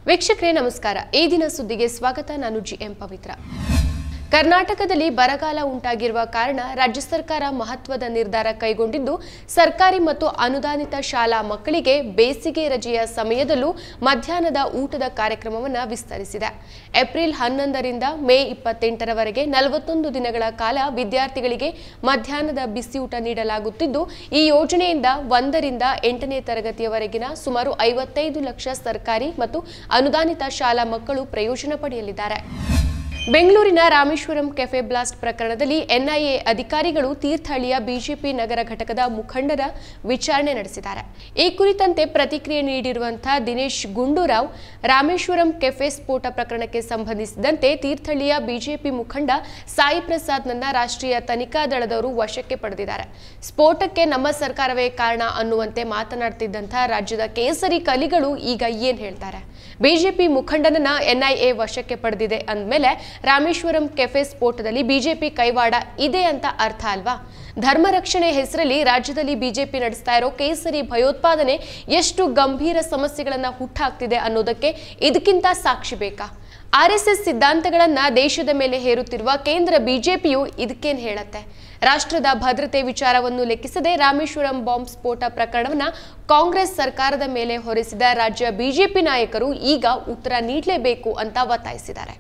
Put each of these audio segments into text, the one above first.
ವೀಕ್ಷಕರೇ ನಮಸ್ಕಾರ. ಈ ದಿನ ಸುದ್ದಿಗೆ ಸ್ವಾಗತ. ನಾನು ಜಿಎಂ ಪವಿತ್ರ. ಕರ್ನಾಟಕದಲ್ಲಿ ಬರಗಾಲ ಉಂಟಾಗಿರುವ ಕಾರಣ ರಾಜ್ಯ ಸರ್ಕಾರ ಮಹತ್ವದ ನಿರ್ಧಾರ ಕೈಗೊಂಡಿದ್ದು, ಸರ್ಕಾರಿ ಮತ್ತು ಅನುದಾನಿತ ಶಾಲಾ ಮಕ್ಕಳಿಗೆ ಬೇಸಿಗೆ ರಜೆಯ ಸಮಯದಲ್ಲೂ ಮಧ್ಯಾಹ್ನದ ಊಟದ ಕಾರ್ಯಕ್ರಮವನ್ನು ವಿಸ್ತರಿಸಿದೆ. ಏಪ್ರಿಲ್ 11ರಿಂದ ಮೇ 28ರವರೆಗೆ 41 ದಿನಗಳ ಕಾಲ ವಿದ್ಯಾರ್ಥಿಗಳಿಗೆ ಮಧ್ಯಾಹ್ನದ ಬಿಸಿಯೂಟ ನೀಡಲಾಗುತ್ತಿದ್ದು, ಈ ಯೋಜನೆಯಿಂದ 1ರಿಂದ 8ನೇ ತರಗತಿಯವರೆಗಿನ ಸುಮಾರು 55 ಲಕ್ಷ ಸರ್ಕಾರಿ ಮತ್ತು ಅನುದಾನಿತ ಶಾಲಾ ಮಕ್ಕಳು ಪ್ರಯೋಜನ ಪಡೆಯಲಿದ್ದಾರೆ. ಬೆಂಗಳೂರಿನ ರಾಮೇಶ್ವರಂ ಕೆಫೆ ಬ್ಲಾಸ್ಟ್ ಪ್ರಕರಣದಲ್ಲಿ ಎನ್ಐಎ ಅಧಿಕಾರಿಗಳು ತೀರ್ಥಹಳ್ಳಿಯ ಬಿಜೆಪಿ ನಗರ ಘಟಕದ ಮುಖಂಡರ ವಿಚಾರಣೆ ನಡೆಸಿದ್ದಾರೆ. ಈ ಕುರಿತಂತೆ ಪ್ರತಿಕ್ರಿಯೆ ನೀಡಿರುವಂತಹ ದಿನೇಶ್ ಗುಂಡೂರಾವ್, ರಾಮೇಶ್ವರಂ ಕೆಫೆ ಸ್ಫೋಟ ಪ್ರಕರಣಕ್ಕೆ ಸಂಬಂಧಿಸಿದಂತೆ ತೀರ್ಥಹಳ್ಳಿಯ ಬಿಜೆಪಿ ಮುಖಂಡ ಸಾಯಿ ಪ್ರಸಾದ್ನನ್ನ ರಾಷ್ಟ್ರೀಯ ತನಿಖಾ ದಳದವರು ವಶಕ್ಕೆ ಪಡೆದಿದ್ದಾರೆ. ಸ್ಫೋಟಕ್ಕೆ ನಮ್ಮ ಸರ್ಕಾರವೇ ಕಾರಣ ಅನ್ನುವಂತೆ ಮಾತನಾಡ್ತಿದ್ದಂತಹ ರಾಜ್ಯದ ಕೇಸರಿ ಕಲಿಗಳು ಈಗ ಏನ್ ಹೇಳ್ತಾರೆ? ಬಿಜೆಪಿ ಮುಖಂಡನನ್ನ ಎನ್ಐಎ ವಶಕ್ಕೆ ಪಡೆದಿದೆ ಅಂದಮೇಲೆ ರಾಮೇಶ್ವರಂ ಕೆಫೆ ಸ್ಫೋಟದಲ್ಲಿ ಬಿಜೆಪಿ ಕೈವಾಡ ಇದೆ ಅಂತ ಅರ್ಥ ಅಲ್ವಾ? ಧರ್ಮ ರಕ್ಷಣೆ ಹೆಸರಲ್ಲಿ ರಾಜ್ಯದಲ್ಲಿ ಬಿಜೆಪಿ ನಡೆಸ್ತಾ ಇರೋ ಕೇಸರಿ ಭಯೋತ್ಪಾದನೆ ಎಷ್ಟು ಗಂಭೀರ ಸಮಸ್ಯೆಗಳನ್ನ ಹುಟ್ಟಾಕ್ತಿದೆ ಅನ್ನೋದಕ್ಕೆ ಇದಕ್ಕಿಂತ ಸಾಕ್ಷಿ ಬೇಕಾ? ಆರ್ಎಸ್ಎಸ್ ಸಿದ್ಧಾಂತಗಳನ್ನ ದೇಶದ ಮೇಲೆ ಹೇರುತ್ತಿರುವ ಕೇಂದ್ರ ಬಿಜೆಪಿಯು ಇದಕ್ಕೇನ್ ಹೇಳತ್ತೆ? ರಾಷ್ಟ್ರದ ಭದ್ರತೆ ವಿಚಾರವನ್ನು ಲೆಕ್ಕಿಸದೆ ರಾಮೇಶ್ವರಂ ಬಾಂಬ್ ಸ್ಫೋಟ ಪ್ರಕರಣವನ್ನ ಕಾಂಗ್ರೆಸ್ ಸರ್ಕಾರದ ಮೇಲೆ ಹೊರಿಸಿದ ರಾಜ್ಯ ಬಿಜೆಪಿ ನಾಯಕರು ಈಗ ಉತ್ತರ ನೀಡಲೇಬೇಕು ಅಂತ ಒತ್ತಾಯಿಸಿದ್ದಾರೆ.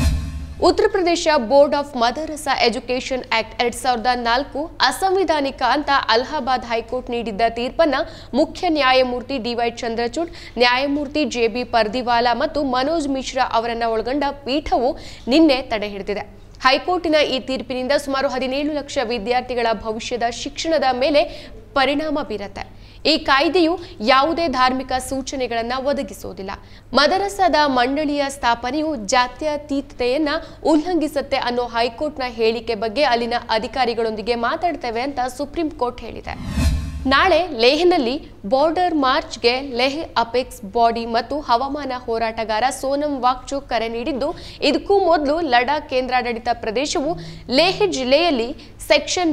Uttar Pradesh board of Madrasa education act 2004 ಅಸಂವಿಧಾನಿಕ ಅಂತ ಅಲಹಾಬಾದ್ ಹೈಕೋರ್ಟ್ ನೀಡಿದ್ದ ತೀರ್ಪನ್ನ ಮುಖ್ಯ ನ್ಯಾಯಮೂರ್ತಿ ಡಿವೈ ಚಂದ್ರಚೂಡ್, ನ್ಯಾಯಮೂರ್ತಿ ಜೆಬಿ ಪರ್ದಿವಾಲಾ ಮತ್ತು ಮನೋಜ್ ಮಿಶ್ರಾ ಅವರನ್ನ ಒಳಗೊಂಡ ಪೀಠವು ನಿನ್ನೆ ತಡೆ ಹಿಡಿದಿದೆ. ಹೈಕೋರ್ಟಿನ ಈ ತೀರ್ಪಿನಿಂದ ಸುಮಾರು 17 ಲಕ್ಷ ವಿದ್ಯಾರ್ಥಿಗಳ ಭವಿಷ್ಯದ ಶಿಕ್ಷಣದ ಮೇಲೆ ಪರಿಣಾಮ ಬೀರುತ್ತೆ. ಈ ಕಾಯ್ದೆಯು ಯಾವುದೇ ಧಾರ್ಮಿಕ ಸೂಚನೆಗಳನ್ನು ಒದಗಿಸುವುದಿಲ್ಲ. ಮದರಸಾದ ಮಂಡಳಿಯ ಸ್ಥಾಪನೆಯು ಜಾತ್ಯತೀತತೆಯನ್ನ ಉಲ್ಲಂಘಿಸುತ್ತೆ ಅನ್ನೋ ಹೈಕೋರ್ಟ್ನ ಹೇಳಿಕೆ ಬಗ್ಗೆ ಅಲ್ಲಿನ ಅಧಿಕಾರಿಗಳೊಂದಿಗೆ ಮಾತಾಡ್ತೇವೆ ಅಂತ ಸುಪ್ರೀಂ ಕೋರ್ಟ್ ಹೇಳಿದೆ. ನಾಳೆ ಲೇಹ್ನಲ್ಲಿ ಬಾರ್ಡರ್ ಮಾರ್ಚ್ಗೆ ಲೇಹ್ ಅಪೆಕ್ಸ್ ಬಾಡಿ ಮತ್ತು ಹವಾಮಾನ ಹೋರಾಟಗಾರ ಸೋನಂ ವಾಂಗ್ಚುಕ್ ಕರೆ ನೀಡಿದ್ದು, ಇದಕ್ಕೂ ಮೊದಲು ಲಡಾಖ್ ಕೇಂದ್ರಾಡಳಿತ ಪ್ರದೇಶವು ಲೇಹ್ ಜಿಲ್ಲೆಯಲ್ಲಿ ಸೆಕ್ಷನ್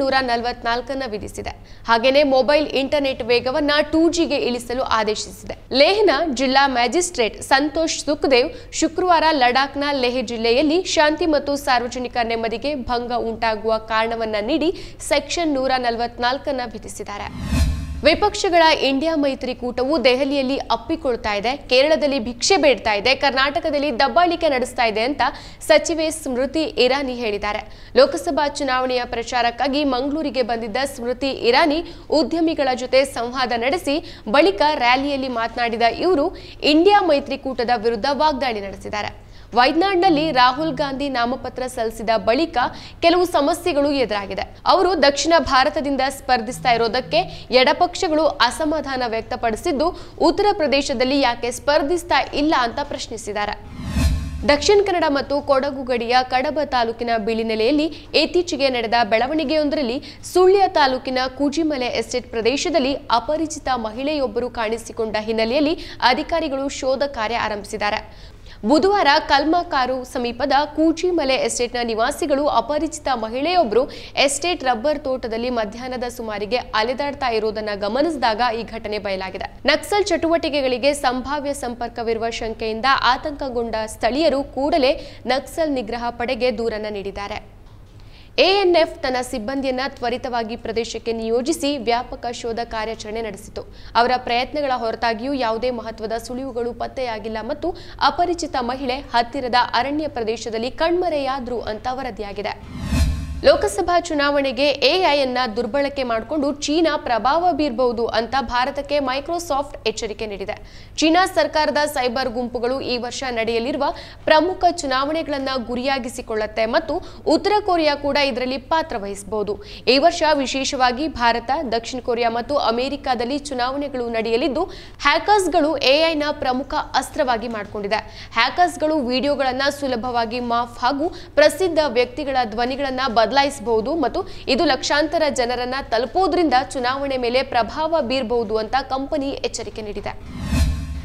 144 ವಿಧಿಸಿದೆ. ಹಾಗೇನೆ ಮೊಬೈಲ್ ಇಂಟರ್ನೆಟ್ ವೇಗವನ್ನ 2Gಗೆ ಇಳಿಸಲು ಆದೇಶಿಸಿದೆ. ಲೇಹ್ನ ಜಿಲ್ಲಾ ಮ್ಯಾಜಿಸ್ಟ್ರೇಟ್ ಸಂತೋಷ್ ಸುಖದೇವ್ ಶುಕ್ರವಾರ ಲಡಾಖ್ನ ಲೇಹ್ ಜಿಲ್ಲೆಯಲ್ಲಿ ಶಾಂತಿ ಮತ್ತು ಸಾರ್ವಜನಿಕ ನೆಮ್ಮದಿಗೆ ಭಂಗ ಉಂಟಾಗುವ ಕಾರಣವನ್ನ ನೀಡಿ ಸೆಕ್ಷನ್ 144 ವಿಧಿಸಿದ್ದಾರೆ. ವಿಪಕ್ಷಗಳ ಇಂಡಿಯಾ ಮೈತ್ರಿಕೂಟವು ದೆಹಲಿಯಲ್ಲಿ ಅಪ್ಪಿಕೊಳ್ತಾ ಇದೆ, ಕೇರಳದಲ್ಲಿ ಭಿಕ್ಷೆ ಬೇಡ್ತಾ ಇದೆ, ಕರ್ನಾಟಕದಲ್ಲಿ ದಬ್ಬಾಳಿಕೆ ನಡೆಸ್ತಾ ಇದೆ ಅಂತ ಸಚಿವೆ ಸ್ಮೃತಿ ಇರಾನಿ ಹೇಳಿದ್ದಾರೆ. ಲೋಕಸಭಾ ಚುನಾವಣೆಯ ಪ್ರಚಾರಕ್ಕಾಗಿ ಮಂಗಳೂರಿಗೆ ಬಂದಿದ್ದ ಸ್ಮೃತಿ ಇರಾನಿ ಉದ್ಯಮಿಗಳ ಜೊತೆ ಸಂವಾದ ನಡೆಸಿ ಬಳಿಕ ರ್ಯಾಲಿಯಲ್ಲಿ ಮಾತನಾಡಿದ ಇವರು ಇಂಡಿಯಾ ಮೈತ್ರಿಕೂಟದ ವಿರುದ್ಧ ವಾಗ್ದಾಳಿ ನಡೆಸಿದ್ದಾರೆ. ವೈದ್ಯನಾಡ್ನಲ್ಲಿ ರಾಹುಲ್ ಗಾಂಧಿ ನಾಮಪತ್ರ ಸಲ್ಲಿಸಿದ ಬಳಿಕ ಕೆಲವು ಸಮಸ್ಯೆಗಳು ಎದುರಾಗಿದೆ. ಅವರು ದಕ್ಷಿಣ ಭಾರತದಿಂದ ಸ್ಪರ್ಧಿಸ್ತಾ ಇರೋದಕ್ಕೆ ಎಡಪಕ್ಷಗಳು ಅಸಮಾಧಾನ ವ್ಯಕ್ತಪಡಿಸಿದ್ದು, ಉತ್ತರ ಪ್ರದೇಶದಲ್ಲಿ ಯಾಕೆ ಸ್ಪರ್ಧಿಸ್ತಾ ಇಲ್ಲ ಅಂತ ಪ್ರಶ್ನಿಸಿದ್ದಾರೆ. ದಕ್ಷಿಣ ಕನ್ನಡ ಮತ್ತು ಕೊಡಗು ಗಡಿಯ ಕಡಬ ತಾಲೂಕಿನ ಬಿಳಿನೆಲೆಯಲ್ಲಿ ಇತ್ತೀಚೆಗೆ ನಡೆದ ಬೆಳವಣಿಗೆಯೊಂದರಲ್ಲಿ ಸುಳ್ಯ ತಾಲೂಕಿನ ಕೂಜಿಮಲೆ ಎಸ್ಟೇಟ್ ಪ್ರದೇಶದಲ್ಲಿ ಅಪರಿಚಿತ ಮಹಿಳೆಯೊಬ್ಬರು ಕಾಣಿಸಿಕೊಂಡ ಹಿನ್ನೆಲೆಯಲ್ಲಿ ಅಧಿಕಾರಿಗಳು ಶೋಧ ಕಾರ್ಯ ಆರಂಭಿಸಿದ್ದಾರೆ. ಬುಧವಾರ ಕಲ್ಮಕಾರು ಸಮೀಪದ ಕೂಜಿಮಲೆ ಎಸ್ಟೇಟ್ನ ನಿವಾಸಿಗಳು ಅಪರಿಚಿತ ಮಹಿಳೆಯೊಬ್ಬರು ಎಸ್ಟೇಟ್ ರಬ್ಬರ್ ತೋಟದಲ್ಲಿ ಮಧ್ಯಾಹ್ನದ ಸುಮಾರಿಗೆ ಅಲೆದಾಡ್ತಾ ಇರುವುದನ್ನು ಗಮನಿಸಿದಾಗ ಈ ಘಟನೆ ಬಯಲಾಗಿದೆ. ನಕ್ಸಲ್ ಚಟುವಟಿಕೆಗಳಿಗೆ ಸಂಭಾವ್ಯ ಸಂಪರ್ಕವಿರುವ ಶಂಕೆಯಿಂದ ಆತಂಕಗೊಂಡ ಸ್ಥಳೀಯರು ಕೂಡಲೇ ನಕ್ಸಲ್ ನಿಗ್ರಹ ಪಡೆಗೆ ದೂರನ್ನು ನೀಡಿದ್ದಾರೆ. ಎಎನ್ಎಫ್ ತನ್ನ ಸಿಬ್ಬಂದಿಯನ್ನ ತ್ವರಿತವಾಗಿ ಪ್ರದೇಶಕ್ಕೆ ನಿಯೋಜಿಸಿ ವ್ಯಾಪಕ ಶೋಧ ಕಾರ್ಯಾಚರಣೆ ನಡೆಸಿತು. ಅವರ ಪ್ರಯತ್ನಗಳ ಹೊರತಾಗಿಯೂ ಯಾವುದೇ ಮಹತ್ವದ ಸುಳಿವುಗಳು ಪತ್ತೆಯಾಗಿಲ್ಲ ಮತ್ತು ಅಪರಿಚಿತ ಮಹಿಳೆ ಹತ್ತಿರದ ಅರಣ್ಯ ಪ್ರದೇಶದಲ್ಲಿ ಕಣ್ಮರೆಯಾದ್ರು ಅಂತ ವರದಿಯಾಗಿದೆ. ಲೋಕಸಭಾ ಚುನಾವಣೆಗೆ ಎಐಯನ್ನ ದುರ್ಬಳಕೆ ಮಾಡಿಕೊಂಡು ಚೀನಾ ಪ್ರಭಾವ ಬೀರಬಹುದು ಅಂತ ಭಾರತಕ್ಕೆ ಮೈಕ್ರೋಸಾಫ್ಟ್ ಎಚ್ಚರಿಕೆ ನೀಡಿದೆ. ಚೀನಾ ಸರ್ಕಾರದ ಸೈಬರ್ ಗುಂಪುಗಳು ಈ ವರ್ಷ ನಡೆಯಲಿರುವ ಪ್ರಮುಖ ಚುನಾವಣೆಗಳನ್ನು ಗುರಿಯಾಗಿಸಿಕೊಳ್ಳುತ್ತೆ ಮತ್ತು ಉತ್ತರ ಕೊರಿಯಾ ಕೂಡ ಇದರಲ್ಲಿ ಪಾತ್ರ ವಹಿಸಬಹುದು. ಈ ವರ್ಷ ವಿಶೇಷವಾಗಿ ಭಾರತ, ದಕ್ಷಿಣ ಕೊರಿಯಾ ಮತ್ತು ಅಮೆರಿಕಾದಲ್ಲಿ ಚುನಾವಣೆಗಳು ನಡೆಯಲಿದ್ದು, ಹ್ಯಾಕರ್ಸ್ಗಳು ಎಐನ ಪ್ರಮುಖ ಅಸ್ತ್ರವಾಗಿ ಮಾಡಿಕೊಂಡಿದೆ. ಹ್ಯಾಕರ್ಸ್ಗಳು ವಿಡಿಯೋಗಳನ್ನು ಸುಲಭವಾಗಿ ಮಾಫ್ ಹಾಗೂ ಪ್ರಸಿದ್ಧ ವ್ಯಕ್ತಿಗಳ ಧ್ವನಿಗಳನ್ನು ಬದಲಾಯಿಸಬಹುದು ಮತ್ತು ಇದು ಲಕ್ಷಾಂತರ ಜನರನ್ನ ತಲುಪೋದ್ರಿಂದ ಚುನಾವಣೆ ಮೇಲೆ ಪ್ರಭಾವ ಬೀರಬಹುದು ಅಂತ ಕಂಪನಿ ಎಚ್ಚರಿಕೆ ನೀಡಿದೆ.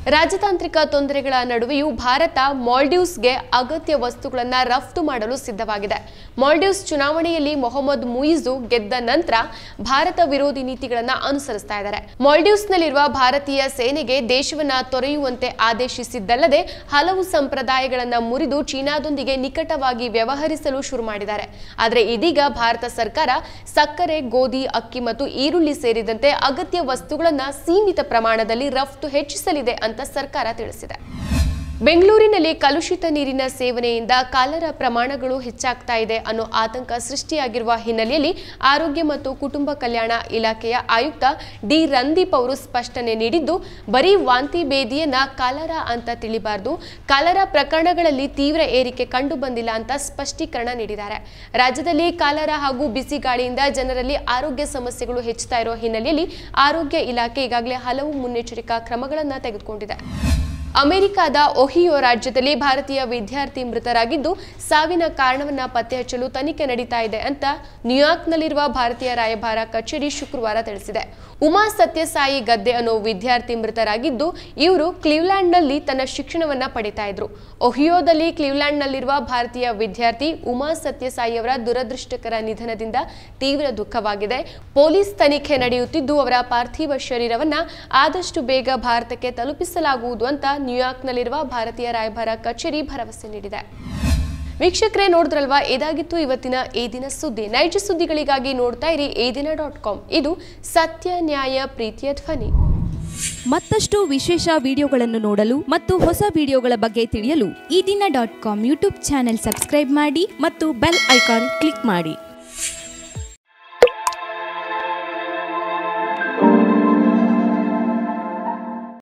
ರಾಜತಾಂತ್ರಿಕ ತೊಂದರೆಗಳ ನಡುವೆಯೂ ಭಾರತ ಮಾಲ್ಡೀವ್ಸ್ಗೆ ಅಗತ್ಯ ವಸ್ತುಗಳನ್ನು ರಫ್ತು ಮಾಡಲು ಸಿದ್ಧವಾಗಿದೆ. ಮಾಲ್ಡೀವ್ಸ್ ಚುನಾವಣೆಯಲ್ಲಿ ಮೊಹಮ್ಮದ್ ಮುಯಿಜು ಗೆದ್ದ ನಂತರ ಭಾರತ ವಿರೋಧಿ ನೀತಿಗಳನ್ನು ಅನುಸರಿಸ್ತಾ ಇದ್ದಾರೆ. ಮಾಲ್ಡೀವ್ಸ್ನಲ್ಲಿರುವ ಭಾರತೀಯ ಸೇನೆಗೆ ದೇಶವನ್ನ ತೊರೆಯುವಂತೆ ಆದೇಶಿಸಿದ್ದಲ್ಲದೆ ಹಲವು ಸಂಪ್ರದಾಯಗಳನ್ನು ಮುರಿದು ಚೀನಾದೊಂದಿಗೆ ನಿಕಟವಾಗಿ ವ್ಯವಹರಿಸಲು ಶುರು ಮಾಡಿದ್ದಾರೆ. ಆದರೆ ಇದೀಗ ಭಾರತ ಸರ್ಕಾರ ಸಕ್ಕರೆ, ಗೋಧಿ, ಅಕ್ಕಿ ಮತ್ತು ಈರುಳ್ಳಿ ಸೇರಿದಂತೆ ಅಗತ್ಯ ವಸ್ತುಗಳನ್ನು ಸೀಮಿತ ಪ್ರಮಾಣದಲ್ಲಿ ರಫ್ತು ಹೆಚ್ಚಿಸಲಿದೆ ಅಂತ ಸರ್ಕಾರ ತಿಳಿಸಿದೆ. ಬೆಂಗಳೂರಿನಲ್ಲಿ ಕಲುಷಿತ ನೀರಿನ ಸೇವನೆಯಿಂದ ಕಾಲರಾ ಪ್ರಮಾಣಗಳು ಹೆಚ್ಚಾಗ್ತಾ ಇದೆ ಅನ್ನೋ ಆತಂಕ ಸೃಷ್ಟಿಯಾಗಿರುವ ಹಿನ್ನೆಲೆಯಲ್ಲಿ ಆರೋಗ್ಯ ಮತ್ತು ಕುಟುಂಬ ಕಲ್ಯಾಣ ಇಲಾಖೆಯ ಆಯುಕ್ತ ಡಿ ರಂದೀಪ್ ಅವರು ಸ್ಪಷ್ಟನೆ ನೀಡಿದ್ದು, ಬರೀ ವಾಂತಿ ಭೇದಿಯನ್ನ ಕಾಲರಾ ಅಂತ ತಿಳಿಬಾರದು, ಕಾಲರಾ ಪ್ರಕರಣಗಳಲ್ಲಿ ತೀವ್ರ ಏರಿಕೆ ಕಂಡು ಬಂದಿಲ್ಲ ಅಂತ ಸ್ಪಷ್ಟೀಕರಣ ನೀಡಿದ್ದಾರೆ. ರಾಜ್ಯದಲ್ಲಿ ಕಾಲರಾ ಹಾಗೂ ಬಿಸಿ ಗಾಳಿಯಿಂದ ಜನರಲ್ಲಿ ಆರೋಗ್ಯ ಸಮಸ್ಯೆಗಳು ಹೆಚ್ಚುತ್ತಾ ಇರೋ ಹಿನ್ನೆಲೆಯಲ್ಲಿ ಆರೋಗ್ಯ ಇಲಾಖೆ ಈಗಾಗಲೇ ಹಲವು ಮುನ್ನೆಚ್ಚರಿಕಾ ಕ್ರಮಗಳನ್ನು ತೆಗೆದುಕೊಂಡಿದೆ. ಅಮೆರಿಕದ ಒಹಿಯೋ ರಾಜ್ಯದಲ್ಲಿ ಭಾರತೀಯ ವಿದ್ಯಾರ್ಥಿ ಮೃತರಾಗಿದ್ದು, ಸಾವಿನ ಕಾರಣವನ್ನ ಪತ್ತೆ ಹಚ್ಚಲು ತನಿಖೆ ನಡೀತಾ ಇದೆ ಅಂತ ನ್ಯೂಯಾರ್ಕ್ನಲ್ಲಿರುವ ಭಾರತೀಯ ರಾಯಭಾರ ಕಚೇರಿ ಶುಕ್ರವಾರ ತಿಳಿಸಿದೆ. ಉಮಾ ಸತ್ಯಸಾಯಿ ಗದ್ದೆ ಅನ್ನೋ ವಿದ್ಯಾರ್ಥಿ ಮೃತರಾಗಿದ್ದು, ಇವರು ಕ್ಲೀವ್ಲ್ಯಾಂಡ್ನಲ್ಲಿ ತನ್ನ ಶಿಕ್ಷಣವನ್ನ ಪಡಿತಾ ಇದ್ರು. ಒಹಿಯೋದಲ್ಲಿ ಕ್ಲೀವ್ಲ್ಯಾಂಡ್ನಲ್ಲಿರುವ ಭಾರತೀಯ ವಿದ್ಯಾರ್ಥಿ ಉಮಾ ಸತ್ಯಸಾಯಿ ಅವರ ದುರದೃಷ್ಟಕರ ನಿಧನದಿಂದ ತೀವ್ರ ದುಃಖವಾಗಿದೆ. ಪೊಲೀಸ್ ತನಿಖೆ ನಡೆಯುತ್ತಿದ್ದು, ಅವರ ಪಾರ್ಥಿವ ಶರೀರವನ್ನ ಆದಷ್ಟು ಬೇಗ ಭಾರತಕ್ಕೆ ತಲುಪಿಸಲಾಗುವುದು ಅಂತ ನ್ಯೂಯಾರ್ಕ್ನಲ್ಲಿರುವ ಭಾರತೀಯ ರಾಯಭಾರ ಕಚೇರಿ ಭರವಸೆ ನೀಡಿದೆ. ವೀಕ್ಷಕರೇ, ನೋಡಿದ್ರಲ್ವಾ, ಇದಾಗಿತ್ತು ಇವತ್ತಿನ ಈ ದಿನ ಸುದ್ದಿ. ನೈಜ ಸುದ್ದಿಗಳಿಗಾಗಿ ನೋಡ್ತಾ ಇರಿ eedina.com. ಇದು ಸತ್ಯ, ನ್ಯಾಯ, ಪ್ರೀತಿಯ ಧ್ವನಿ. ಮತ್ತಷ್ಟು ವಿಶೇಷ ವಿಡಿಯೋಗಳನ್ನು ನೋಡಲು ಮತ್ತು ಹೊಸ ವಿಡಿಯೋಗಳ ಬಗ್ಗೆ ತಿಳಿಯಲು eedina.com ಯೂಟ್ಯೂಬ್ ಚಾನೆಲ್ ಸಬ್ಸ್ಕ್ರೈಬ್ ಮಾಡಿ ಮತ್ತು ಬೆಲ್ ಐಕಾನ್ ಕ್ಲಿಕ್ ಮಾಡಿ.